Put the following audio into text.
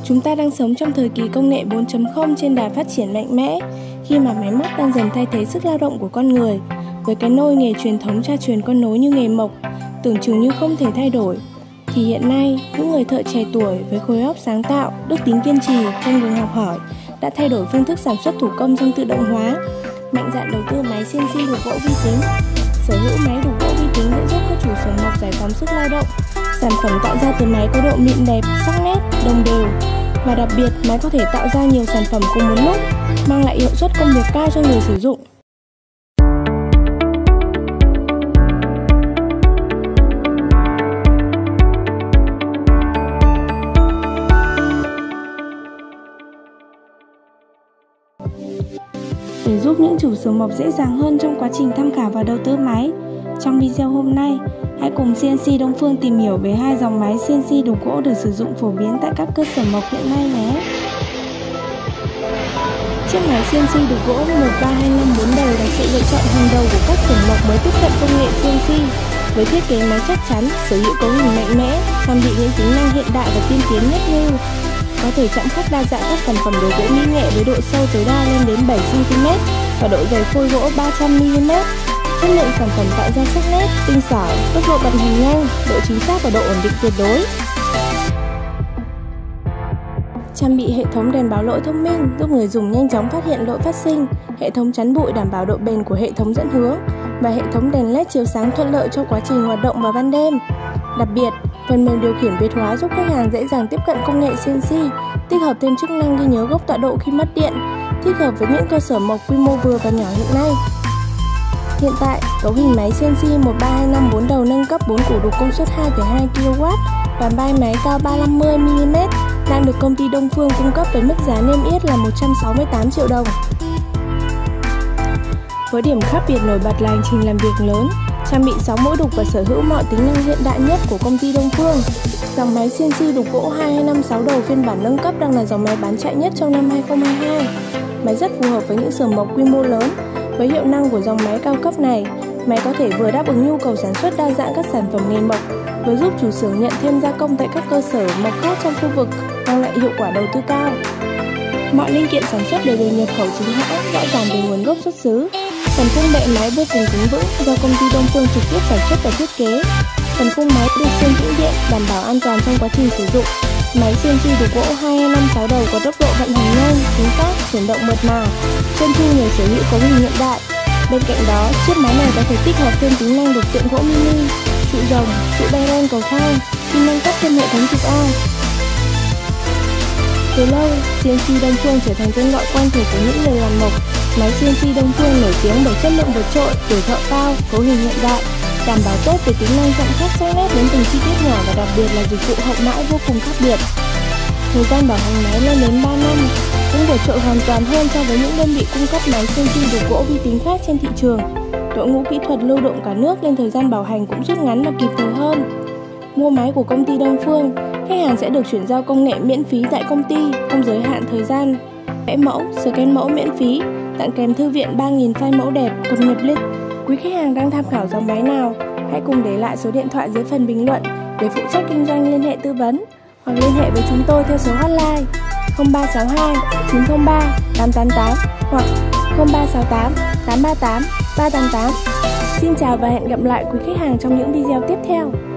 Chúng ta đang sống trong thời kỳ công nghệ 4.0 trên đà phát triển mạnh mẽ, khi mà máy móc đang dần thay thế sức lao động của con người. Với cái nôi nghề truyền thống cha truyền con nối như nghề mộc, tưởng chừng như không thể thay đổi, thì hiện nay, những người thợ trẻ tuổi với khối óc sáng tạo, đức tính kiên trì, không ngừng học hỏi, đã thay đổi phương thức sản xuất thủ công sang tự động hóa, mạnh dạn đầu tư máy CNC đục gỗ vi tính. Sở hữu máy đục gỗ vi tính sẽ giúp các chủ xưởng mộc giải phóng sức lao động. Sản phẩm tạo ra từ máy có độ mịn đẹp, sắc nét, đồng đều. Và đặc biệt, máy có thể tạo ra nhiều sản phẩm cùng một lúc, mang lại hiệu suất công việc cao cho người sử dụng. Để giúp những chủ xưởng mộc dễ dàng hơn trong quá trình tham khảo và đầu tư máy, trong video hôm nay, hãy cùng CNC Đông Phương tìm hiểu về hai dòng máy CNC đục gỗ được sử dụng phổ biến tại các cơ sở mộc hiện nay nhé. Chiếc máy CNC đục gỗ 13254 đầu là sự lựa chọn hàng đầu của các xưởng mộc mới tiếp cận công nghệ CNC. Với thiết kế máy chắc chắn, sở hữu cấu hình mạnh mẽ, trang bị những tính năng hiện đại và tiên tiến nhất như có thể chạm khắc đa dạng các sản phẩm đồ gỗ mỹ nghệ với độ sâu tối đa lên đến 7 cm và độ dày phôi gỗ 300 mm. Chất lượng sản phẩm tạo ra sắc nét, tinh xảo, tốc độ vận hành nhanh, độ chính xác và độ ổn định tuyệt đối. Trang bị hệ thống đèn báo lỗi thông minh giúp người dùng nhanh chóng phát hiện lỗi phát sinh, hệ thống chắn bụi đảm bảo độ bền của hệ thống dẫn hướng và hệ thống đèn LED chiếu sáng thuận lợi cho quá trình hoạt động vào ban đêm. Đặc biệt, phần mềm điều khiển Việt hóa giúp khách hàng dễ dàng tiếp cận công nghệ CNC, tích hợp thêm chức năng ghi nhớ gốc tọa độ khi mất điện, thích hợp với những cơ sở mộc quy mô vừa và nhỏ hiện nay. Hiện tại, cấu hình máy CNC 13254 đầu nâng cấp 4 củ đục công suất 2,2 kW và vai máy cao 350 mm đang được công ty Đông Phương cung cấp với mức giá niêm yết là 168 triệu đồng. Với điểm khác biệt nổi bật là hành trình làm việc lớn, trang bị 6 mũi đục và sở hữu mọi tính năng hiện đại nhất của công ty Đông Phương. Dòng máy CNC đục gỗ 2256 đầu phiên bản nâng cấp đang là dòng máy bán chạy nhất trong năm 2022. Máy rất phù hợp với những xưởng mộc quy mô lớn. Với hiệu năng của dòng máy cao cấp này, máy có thể vừa đáp ứng nhu cầu sản xuất đa dạng các sản phẩm nghề mộc, vừa giúp chủ xưởng nhận thêm gia công tại các cơ sở mộc khác trong khu vực, mang lại hiệu quả đầu tư cao. Mọi linh kiện sản xuất đều được nhập khẩu chính hãng, rõ ràng về nguồn gốc xuất xứ. Phần khung bệ máy vô cùng cứng vững do công ty Đông Phương trực tiếp sản xuất và thiết kế. Phần khung máy được xuyên tĩnh điện, đảm bảo an toàn trong quá trình sử dụng. Máy CNC đục gỗ 2256 đầu có tốc độ vận hành nhanh, chính xác, chuyển động mượt mà, trơn tru nhờ sở hữu cấu hình hiện đại. Bên cạnh đó, chiếc máy này có thể tích hợp thêm tính năng đục tượng gỗ mini, trụ rồng, trụ bearing cầu thang, khi nâng cấp thêm hệ thống trục A. Từ lâu, CNC Đông Phương trở thành tên gọi quen thuộc của những người làm mộc. Máy CNC Đông Phương nổi tiếng bởi chất lượng vượt trội, tuổi thọ cao, cấu hình hiện đại, đảm bảo tốt về tính năng chạm khắc sắc nét đến từng chi tiết nhỏ và đặc biệt là dịch vụ hậu mãi vô cùng khác biệt. Thời gian bảo hành máy lên đến 3 năm, cũng vượt trội hoàn toàn hơn so với những đơn vị cung cấp máy CNC đục gỗ vi tính khác trên thị trường. Đội ngũ kỹ thuật lưu động cả nước nên thời gian bảo hành cũng rút ngắn và kịp thời hơn. Mua máy của công ty Đông Phương, khách hàng sẽ được chuyển giao công nghệ miễn phí tại công ty, không giới hạn thời gian, vẽ mẫu, scan mẫu miễn phí, tặng kèm thư viện 3.000 file mẫu đẹp, cập nhật link. Quý khách hàng đang tham khảo dòng máy nào, hãy cùng để lại số điện thoại dưới phần bình luận để phụ trách kinh doanh liên hệ tư vấn hoặc liên hệ với chúng tôi theo số hotline 0362 903 888 hoặc 0368 838 388. Xin chào và hẹn gặp lại quý khách hàng trong những video tiếp theo.